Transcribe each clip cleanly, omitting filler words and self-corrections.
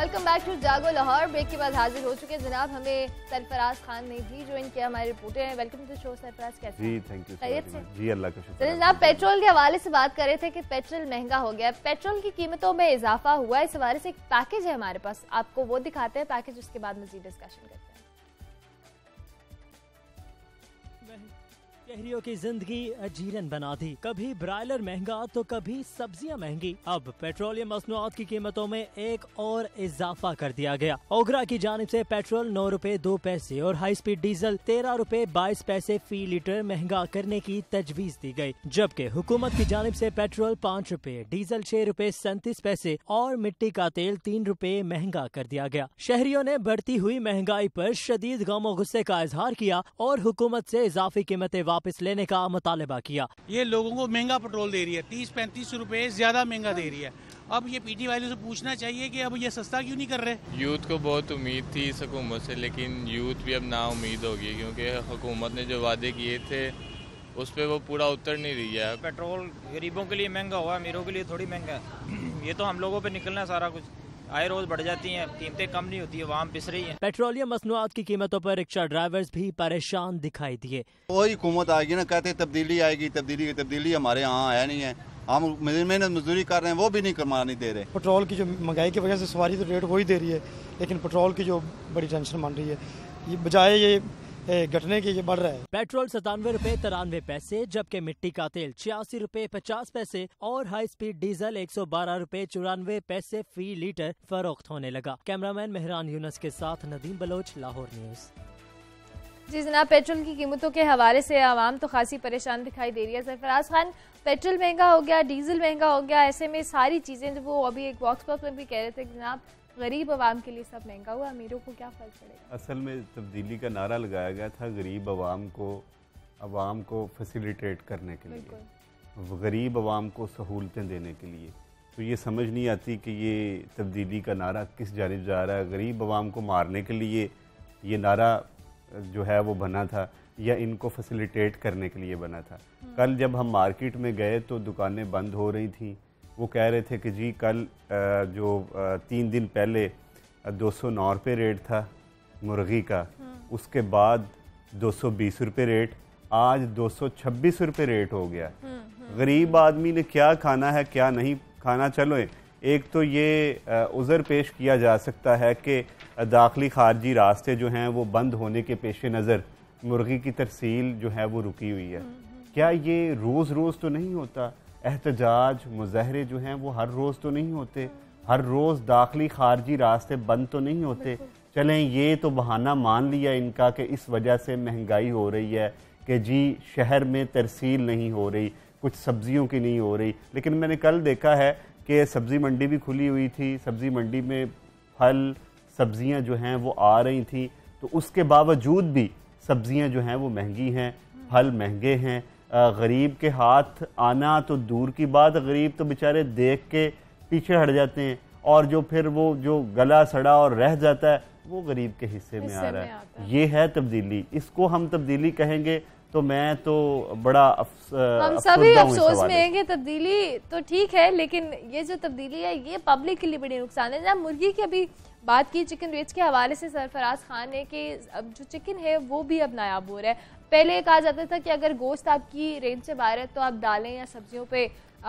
Welcome back to जागो Lahore. Break के बाद हाजिर हो चुके हैं जनाब हमें सरफराज खान ने भी, जो इनके हमारे रिपोर्टर हैं। वेलकम टू शो सरफराज, कैसे जी? थैंक यू जी, अल्लाह का शुक्र। जनाब पेट्रोल के हवाले से बात कर रहे थे कि पेट्रोल महंगा हो गया, पेट्रोल की कीमतों में इजाफा हुआ है। इस हवाले से एक पैकेज है हमारे पास, आपको वो दिखाते हैं पैकेज, उसके बाद मजीद डिस्कशन करते हैं। शहरियों की जिंदगी अजीरन बना दी, कभी ब्रायलर महंगा तो कभी सब्जियां महंगी। अब पेट्रोलियम मसनूआत की कीमतों में एक और इजाफा कर दिया गया। ओगरा की जानिब से पेट्रोल 9 रुपए 2 पैसे और हाई स्पीड डीजल 13 रुपए 22 पैसे फी लीटर महंगा करने की तजवीज दी गई, जबकि हुकूमत की जानिब से पेट्रोल 5 रुपए, डीजल 6 रुपए 37 पैसे और मिट्टी का तेल 3 रुपए महंगा कर दिया गया। शहरियों ने बढ़ती हुई महंगाई पर शदीद गम और गुस्से का इजहार किया और हुकूमत से इजाफी कीमतें वापस लेने का मुतालबा किया। ये लोगों को महंगा पेट्रोल दे रही है, 30-35 रुपए ज्यादा महंगा दे रही है। अब ये पीटी वालों से पूछना चाहिए कि अब ये सस्ता क्यों नहीं कर रहे। यूथ को बहुत उम्मीद थी इस हुकूमत से, लेकिन यूथ भी अब ना उम्मीद होगी, क्योंकि हुकूमत ने जो वादे किए थे उस पर वो पूरा उतर नहीं रही है। पेट्रोल गरीबों के लिए महंगा हुआ, अमीरों के लिए थोड़ी महंगा है। ये तो हम लोगों पे निकलना है सारा कुछ, आए रोज बढ़ जाती हैं, कीमतें कम नहीं होती है, वहाँ पिस रही हैं। पेट्रोलियम मसनूआत की कीमतों पर रिक्शा ड्राइवर्स भी परेशान दिखाई दिए। वही हुकूमत आएगी ना, कहते तब्दीली आएगी, तब्दीली हमारे यहाँ आया नहीं है। हम मेहनत मजदूरी कर रहे हैं, वो भी नहीं करवाने दे रहे। पेट्रोल की जो महंगाई की वजह से सवारी तो रेट हो ही दे रही है, लेकिन पेट्रोल की जो बड़ी टेंशन मान रही है, ये बजाय ये घटने के ये बढ़ रहा है। पेट्रोल 97 रुपए 93 पैसे, जबकि मिट्टी का तेल 86 रुपए 50 पैसे और हाई स्पीड डीजल 112 रुपए 94 पैसे फी लीटर फरोख्त होने लगा। कैमरामैन मेहरान यूनस के साथ नदीम बलोच, लाहौर न्यूज। जी जनाब, पेट्रोल की कीमतों के हवाले से आवाम तो खासी परेशान दिखाई दे रही है। सरफराज खान, पेट्रोल महंगा हो गया, डीजल महंगा हो गया, ऐसे में सारी चीजें, जो वो अभी एक बॉक्स पॉप में भी कह रहे थे कि जनाब गरीब आवाम के लिए सब महंगा हुआ, अमीरों को क्या फर्क पड़ेगा। असल में तब्दीली का नारा लगाया गया था गरीब आवाम को फैसिलिटेट करने के लिए, गरीब आवाम को सहूलतें देने के लिए। तो ये समझ नहीं आती कि ये तब्दीली का नारा किस जानिब जा रहा है। गरीब आवाम को मारने के लिए ये नारा जो है वो बना था या इनको फैसिलिटेट करने के लिए बना था। कल जब हम मार्केट में गए तो दुकानें बंद हो रही थी। वो कह रहे थे कि जी कल जो 3 दिन पहले 209 रुपये रेट था मुर्गी का, उसके बाद 220 रुपये रेट, आज 226 रुपये रेट हो गया। गरीब आदमी ने क्या खाना है क्या नहीं खाना। चलो एक तो ये उज़र पेश किया जा सकता है कि दाखिली खारजी रास्ते जो हैं वो बंद होने के पेश नज़र मुर्गी की तरसील जो है वो रुकी हुई है। क्या ये रोज़ रोज़ तो नहीं होता? एहतजाज मुजाहरे जो हैं वो हर रोज़ तो नहीं होते, हर रोज़ दाखिली खारजी रास्ते बंद तो नहीं होते। चलें ये तो बहाना मान लिया इनका कि इस वजह से महंगाई हो रही है कि जी शहर में तरसील नहीं हो रही, कुछ सब्जियों की नहीं हो रही। लेकिन मैंने कल देखा है कि सब्ज़ी मंडी भी खुली हुई थी, सब्ज़ी मंडी में फल सब्जियां जो हैं वो आ रही थी, तो उसके बावजूद भी सब्जियां जो हैं वो महंगी हैं, फल महंगे हैं। गरीब के हाथ आना तो दूर की बात, गरीब तो बेचारे देख के पीछे हट जाते हैं, और जो फिर वो जो गला सड़ा और रह जाता है वो गरीब के हिस्से में आ रहा है। ये है तब्दीली। इसको हम तब्दीली कहेंगे तो मैं तो बड़ा हम सभी अफसोस में हैं। तब्दीली तो ठीक है, लेकिन ये जो तब्दीली है ये पब्लिक के लिए बड़ी नुकसान है। जब मुर्गी की अभी बात की चिकन रेट्स के हवाले से सरफराज खान ने कि अब जो चिकन है वो भी अब नायाब हो रहा है। पहले कहा जाता था कि अगर गोश्त आपकी रेंज से बाहर है तो आप दालें या सब्जियों पे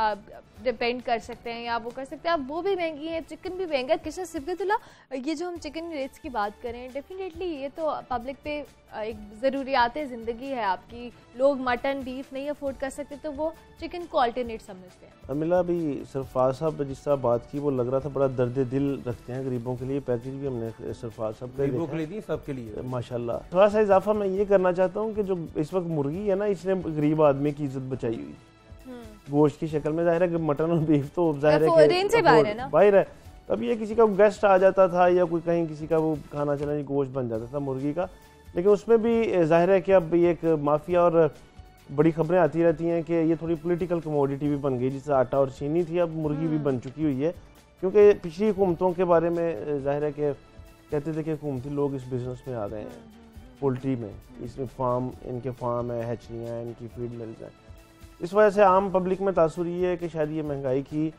डिपेंड कर सकते हैं या वो कर सकते हैं। अब वो भी महंगी है, चिकन भी महंगा है। किशन सिबगतुल्ला, ये जो हम चिकन रेट्स की बात करें, डेफिनेटली ये तो पब्लिक पे एक ज़रूरियात ज़िंदगी है आपकी। लोग मटन बीफ नहीं अफोर्ड कर सकते तो वो चिकन को अल्टरनेट समझते हैं। अमिला, अभी सरफराज साहब जिस तरह बात की वो लग रहा था बड़ा दर्द दिल रखते हैं गरीबों के लिए। पैकेज भी हमने सरफराज साहब के लिए सबके लिए माशाल्लाह। थोड़ा सा इजाफा मैं ये करना चाहता हूँ कि जो इस वक्त मुर्गी है ना, इसने गरीब आदमी की इज्जत बचाई हुई गोश्त की शक्ल में। जाहिर है कि मटन और बीफ तो जाहिर है कि बाहर है। तब ये किसी का गेस्ट आ जाता था या कोई कहीं किसी का वो खाना चला गोश्त बन जाता था मुर्गी का। लेकिन उसमें भी जाहिर है कि अब ये एक माफिया और बड़ी खबरें आती रहती हैं कि ये थोड़ी पॉलिटिकल कमोडिटी भी बन गई, जिससे आटा और चीनी थी अब मुर्गी भी बन चुकी हुई है। क्योंकि पिछली हुकूमतों के बारे में जाहिर है कि कहते थे कि हुकूमती लोग इस बिजनेस में आ गए हैं, पोल्ट्री में। इसमें इनके फार्म है, हैचरियाँ, इनकी फीड मिल्स हैं। इस वजह से आम पब्लिक में तासुर ये है कि शायद ये महंगाई की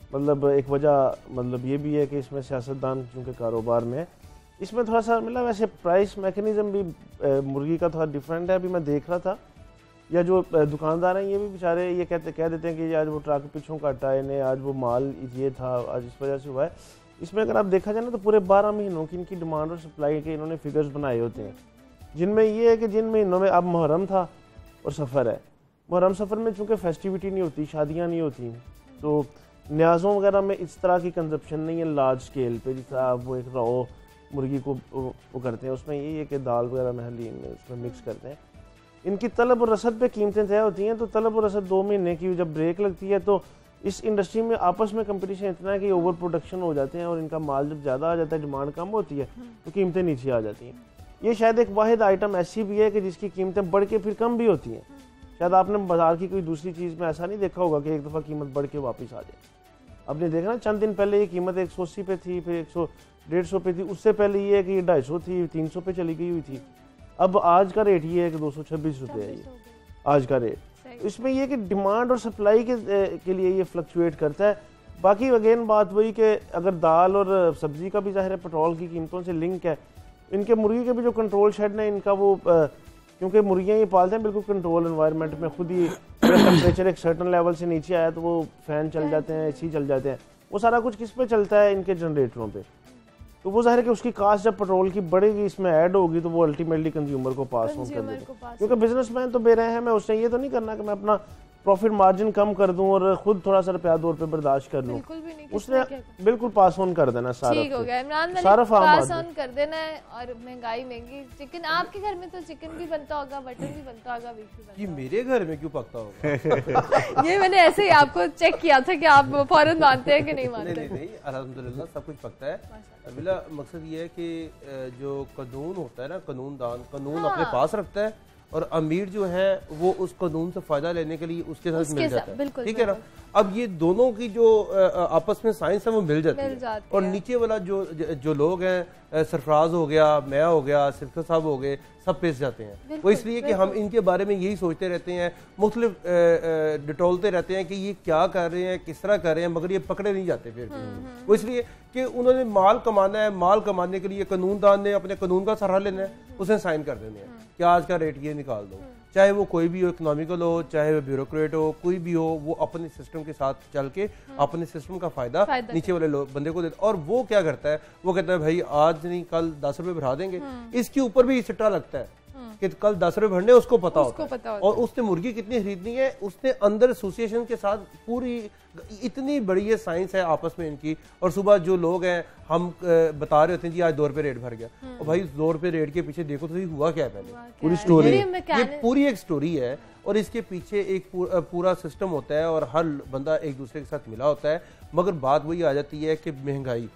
मतलब एक वजह मतलब ये भी है कि इसमें सियासतदान चूँकि कारोबार में है, इसमें थोड़ा सा मतलब वैसे प्राइस मैकेनिज़्म भी मुर्गी का थोड़ा डिफरेंट है। अभी मैं देख रहा था, या जो दुकानदार हैं ये भी बेचारे ये कह देते हैं कि आज वो ट्रक पिछों काटा है इन्हें, आज वो माल ये था, आज इस वजह से हुआ है। इसमें अगर आप देखा जाए ना तो पूरे 12 महीनों की इनकी डिमांड और सप्लाई के इन्होंने फिगर्स बनाए होते हैं, जिनमें ये है कि जिन महीनों में अब मुहर्रम था और सफ़र है, मुहर्रम सफ़र में चूँकि फेस्टिविटी नहीं होती, शादियाँ नहीं होती, तो न्याज़ों वगैरह में इस तरह की कंजप्शन नहीं है लार्ज स्केल पे, जिस तरह आप वो एक रॉ मुर्गी को वो करते हैं, उसमें यही है कि दाल वगैरह में हलीम में उसमें मिक्स करते हैं। इनकी तलब और रसद पे कीमतें तय होती हैं, तो तलब और रसद 2 महीने की जब ब्रेक लगती है तो इस इंडस्ट्री में आपस में कंपटीशन इतना है कि ओवर प्रोडक्शन हो जाते हैं, और इनका माल जब ज़्यादा आ जाता है, डिमांड कम होती है तो कीमतें नीचे आ जाती हैं। ये शायद एक वाहिद आइटम ऐसी भी है कि जिसकी कीमतें बढ़ के फिर कम भी होती हैं। शायद आपने बाजार की कोई दूसरी चीज़ में ऐसा नहीं देखा होगा कि एक दफ़ा कीमत बढ़ के वापस आ जाए। आपने देखा ना, चंद दिन पहले ये कीमत 180 पे थी, फिर 100-150 पे थी, उससे पहले ये है कि ये 250 थी, 300 पे चली गई हुई थी। अब आज का रेट ये है कि 226 रुपये है ये आज का रेट। इसमें ये कि डिमांड और सप्लाई के लिए ये फ्लक्चुएट करता है। बाकी अगेन बात वही कि अगर दाल और सब्ज़ी का भी ज़ाहिर है पेट्रोल की कीमतों से लिंक है, इनके मुर्गी के भी जो कंट्रोल शेड है इनका वो क्योंकि मुर्गियाँ ये पालते हैं बिल्कुल कंट्रोल एनवायरनमेंट में, खुद ही टेम्परेचर एक सर्टन लेवल से नीचे आया तो वो फैन चल जाते हैं, एसी चल जाते हैं, वो सारा कुछ किस पे चलता है, इनके जनरेटरों पे। तो वो ज़ाहिर है कि उसकी कास्ट जब पेट्रोल की बढ़ेगी, इसमें ऐड होगी, तो वो अल्टीमेटली कंज्यूमर को पास ऑन कर देगा। क्योंकि बिजनेसमैन तो बेरहम है, उसने ये तो नहीं करना कि मैं अपना प्रॉफिट मार्जिन कम कर दूं और खुद थोड़ा सा रुपया 2 रुपए बर्दाश्त कर लूं, उसने बिल्कुल पास ऑन कर देना सारा। ठीक हो गया इमरान, सारा पास ऑन कर देना है। और महंगाई महंगी, चिकन आपके घर में तो चिकन भी बनता होगा, मटन भी बनता होगा, बीफ भी बनता होगा। मेरे घर में क्यों पकता होगा? ये मैंने ऐसे ही आपको चेक किया था कि आप फौरन मानते हैं कि नहीं मानते। नहीं, अल्हम्दुलिल्लाह सब कुछ पकता है। अबिला मकसद ये है कि जो कानून होता है ना, कानून अपने पास रखता है, और अमीर जो है वो उस कानून से फायदा लेने के लिए उसके साथ मिल जाता है, ठीक है ना। अब ये दोनों की जो आपस में साइंस है वो मिल जाती है, और नीचे वाला जो लोग हैं, सरफराज हो गया, मैं हो गया, सिरका साहब हो गए, सब पेश जाते हैं। वो इसलिए कि हम इनके बारे में यही सोचते रहते हैं, मुख्तलिफ डिटोलते रहते हैं कि ये क्या कर रहे हैं, किस तरह कर रहे हैं, मगर ये पकड़े नहीं जाते फिर। वो इसलिए कि उन्होंने माल कमाना है, माल कमाने के लिए कानूनदान ने अपने कानून का सहारा लेना है, उसे साइन कर देने हैं कि आज का रेट ये निकाल दो, चाहे वो कोई भी हो, इकोनॉमिकल हो, चाहे वो ब्यूरोक्रेट हो, कोई भी हो, वो अपने सिस्टम के साथ चल के अपने सिस्टम का फायदा नीचे वाले बंदे को देता। और वो क्या करता है, वो कहता है भाई आज नहीं कल 10 रुपए बढ़ा देंगे, इसके ऊपर भी सिट्टा लगता है कि कल 10 रुपए भरने, उसको पता होता है। और उसने मुर्गी कितनी खरीदनी है, उसने अंदर एसोसिएशन के साथ पूरी इतनी बड़ी ये साइंस है आपस में इनकी। और सुबह जो लोग हैं हम बता रहे होते हैं जी आज 2 रुपए रेट भर गया, और भाई 2 रुपए रेट के पीछे देखो तो हुआ क्या है, पहले पूरी स्टोरी, ये पूरी एक स्टोरी है, और इसके पीछे एक पूरा सिस्टम होता है, और हर बंदा एक दूसरे के साथ मिला होता है। मगर बात वही आ जाती है कि महंगाई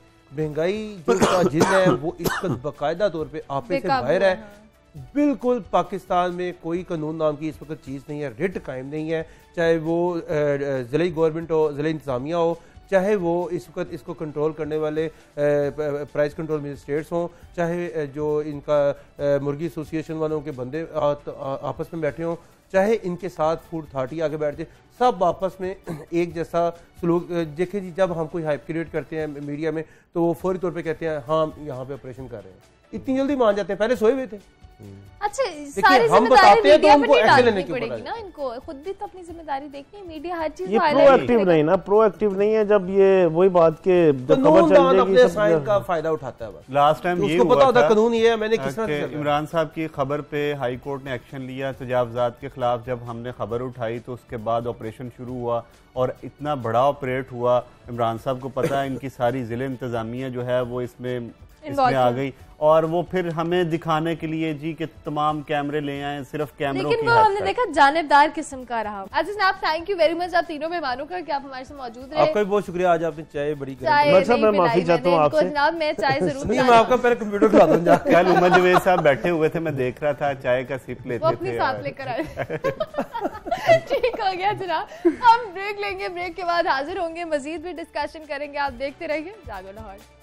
जो जिन है वो इसका बाकायदा तौर पर आपे से बाहर है। बिल्कुल पाकिस्तान में कोई कानून नाम की इस वक्त चीज़ नहीं है, रिट कायम नहीं है, चाहे वो ज़िले गवर्नमेंट हो, ज़िले इंतज़ामिया हो, चाहे वो इस वक्त इसको कंट्रोल करने वाले प्राइस कंट्रोल मजिस्ट्रेट्स हों, चाहे जो इनका मुर्गी एसोसिएशन वालों के बंदे आपस में बैठे हों, चाहे इनके साथ फूड अथॉरिटी आगे बैठते, सब आपस में एक जैसा सलूक। देखिए जी, जब हम कोई हाइप क्रिएट करते हैं मीडिया में तो वो फौरी तौर पे कहते हैं हाँ यहाँ पे ऑपरेशन कर रहे हैं, इतनी जल्दी मान जाते हैं, पहले सोए हुए थे। अच्छा, सारी जिम्मेदारी मीडिया पे नहीं डालनी पड़ेगी ना, इनको खुद भी तो अपनी जिम्मेदारी देखनी है। मीडिया हर चीज प्रोएक्टिव नहीं ना, प्रोएक्टिव नहीं है। जब ये वही बात के जब खबर चल जाएगी साइन का फायदा उठाता है। बस लास्ट टाइम ये पता होता कानून ये है, मैंने किस तरह इमरान साहब की खबर पे हाई कोर्ट ने एक्शन लिया तजावजात के खिलाफ, जब हमने खबर उठाई तो उसके बाद ऑपरेशन शुरू हुआ और इतना बड़ा ऑपरेट हुआ। इमरान साहब को पता है इनकी सारी जिले इंतजामिया जो है वो इसमें आ गई, और वो फिर हमें दिखाने के लिए जी कि तमाम कैमरे ले आए, सिर्फ कैमरों की, लेकिन वो हमने देखा जानबदार किस्म का रहा। अच्छा जनाब, थैंक यू वेरी मच आप तीनों मेहमानों का कि आप हमारे साथ मौजूद रहे। आपका भी बहुत शुक्रिया, आज आपने चाय बड़ी मैं माफी चाहता हूँ आपसे जनाब, मैं चाय जरूर नहीं, मैं आपका पहले कंप्यूटर खिला दूंगा। कल उमर जवेद साहब बैठे हुए थे, मैं देख रहा था चाय का सिप लेते थे, साथ लेकर आए। ठीक हो गया जनाब, हम ब्रेक लेंगे, ब्रेक के बाद हाजिर होंगे, मजीद भी डिस्कशन करेंगे। आप देखते रहिए जागो लाहौर।